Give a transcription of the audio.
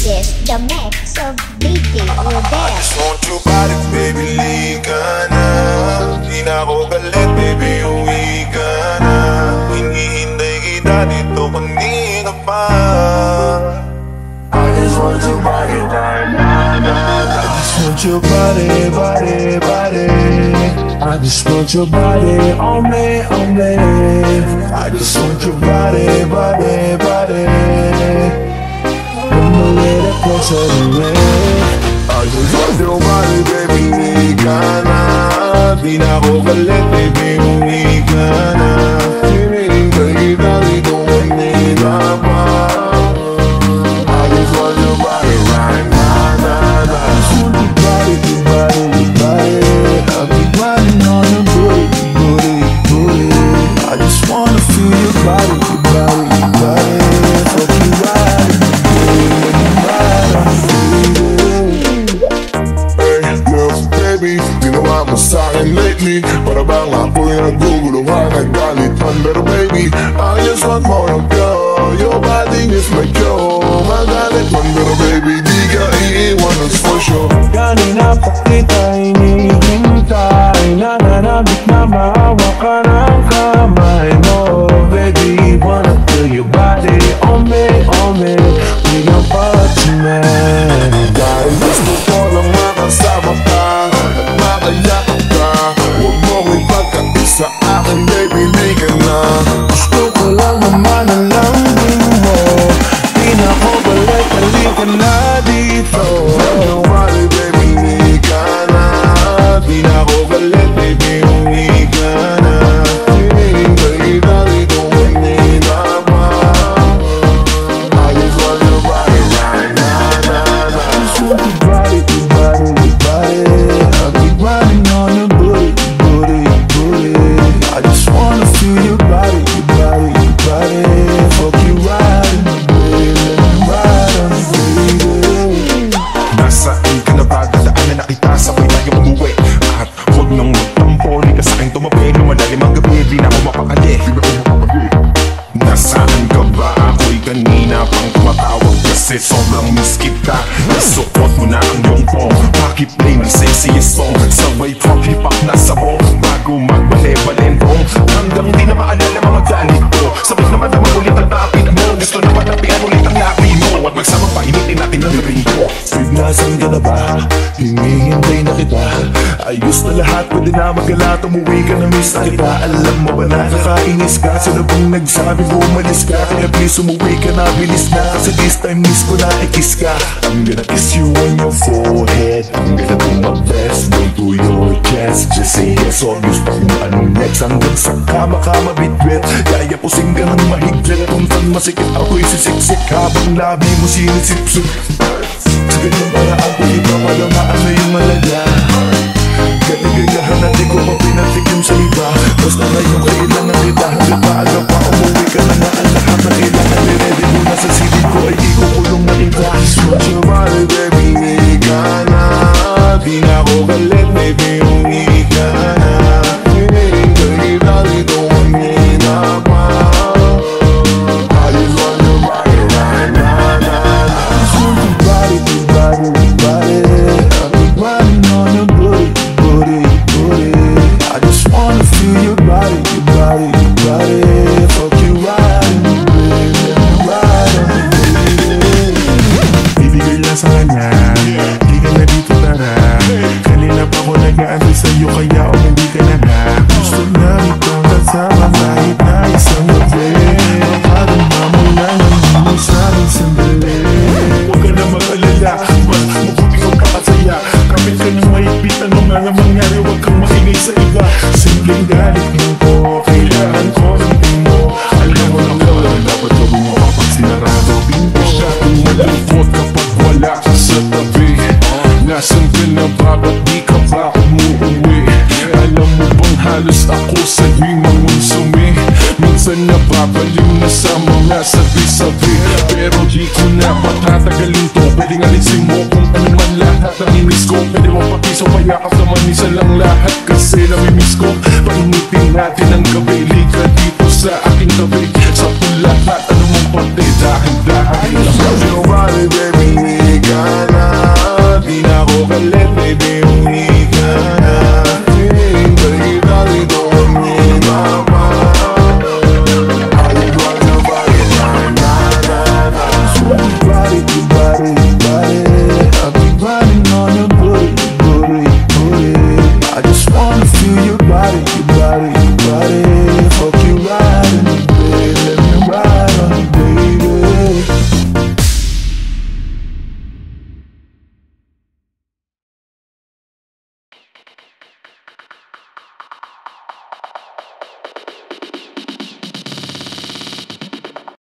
is the mix of DJ Rodel. I just want your body, baby, liga na. Di na ako galit, baby, uwi ka na. Hinihintay kita dito kanina pa. I just want your body right now, I just want your body, body, body. I just want your body on me, on me. I just want your body, body, body. Come a little closer to me. I just want your body, baby, uwi ka na. Di na ako galit, baby, uwi ka na. Hinihintay kita dito kanina pa. I just want your body right now, I just want your body, your body, your body. I'll be riding on your booty, booty, booty. I just wanna feel your body, your body, your body. Fuck you riding, hey, girl, baby, you know I'm a sign lately. Para bang ako'y naguguluhan, nagalitan. Pero baby, I just want more of you. Your body is my cure. Magalit man, pero baby, di ka iiwan, that's for sure. Kanina pa kita hinihintay, nananabik na maawa ka ng kamay mo. Baby, wanna feel your body on me, bring your body to me. Dahil gusto ko lang makasama ka at makayakap ka. Huwag mong ipagkaisa akin, baby, liga na. Gusto ko lang naman ang lambing mo. Di na ko balik, halika na dito. Your body, baby, liga na. Di na ako galit, baby, uwi ka na. Hinihintay kita dito kanina pa. I just want your body right now, I just want your body, your body, your body. I'll be riding on your booty, booty, booty. I just wanna feel your body, your body, your body. Fuck you riding, baby, ride on the baby. Nasaan ka na ba? Dadaanan na kita, sabay tayo umuwi. At huwag nang magtampo, di ka sa'kin tumabi. Lumalalim ang gabi, di na ako mapakali. Nasaan ka ba? Ako'y kanina pang tumatawag kasi sobrang miss kita. Nasuot mo na ang iyong pong pakiplay ng sexiest song. Sabay pop hip-hop na sabong bago magbale-balentong. Hanggang di na maalala mga galit ko. Sabay na madama ulit ang tapit mo. Gusto na matapian ulit ang labi mo. At magsama pa, initin natin ang ring ko. Nasaan ka na ba? Hinihintay na kita. Ayos na lahat, pwede na magala. Tumuwi ka na, miss na kita. Alam mo ba nakakainis ka? Sino bang nagsabi umalis ka? Kaya please umuwi ka na, bilis na. Kasi this time miss ko na, i-kiss ka. I'm gonna kiss you on your forehead. I'm gonna do my best, go to your chest. Just say yes, obvious pa kung anong next. Hanggang sa kama ka mabitwit. Kaya pusing ka ng mahigpit. Kung saan masikip ako'y sisiksik. Habang labi mo sinisipsip. Sa ganyang paraan ko ipapalamaan na yung malaga. Galigayahan na di ko pa pinatikim sa iba. Basta ngayon kailangan kita. Hanggang paalam pa umuwi ka na nga. Ang lahat na kailangan i-ready mo na sa silid ko ay ikukulong na kita. Want your body, baby, uwi ka na. Di na ako galit, baby, uwi ka na. Hinihintay kita dito kanina pa. I just want your body right now, I just want your body, your body, your body. I'll be riding on your booty, booty, booty. I just wanna feel your body, your body, your body. Fuck you riding, baby, ride on the baby. Bibigay lang sa kanya, di ka na dito tara. Kanina pa ako nag-aantay sa'yo, kaya umuwi ka na na. Gusto na itong kasama kahit na isang gabi. Makarama mo lang ang mo sa'king sandali. Huwag ka na mag-alala, mas mabuti kang kakasaya. Kapit ka ng mahigpit, ano nga na mangyari, huwag kang maingay sa iba. Simpleng galit mo ko, kailangan ko ng mo. Alam mo lang lang, dapat gawin mo kapag sinarado pinto. Masyadong malungkot kapag wala ka sa tabi. Nasaan ka na ba, ba't di ka ba umuuwi? Alam mo bang halos ako sa'yo'y mangonsumi? Minsan nababaliw na sa mga sabi-sabi. Pero di ko na patatagalin to. Pwedeng alisin mo kung ano man lahat ng inis ko. Pwede mo pakiso, payakap naman isa lang lahat. Kasi namimiss ko, painitin natin ang gabi. Liga dito sa aking tabi. Sa lahat, ano mong pati, dahil Your body, baby, baby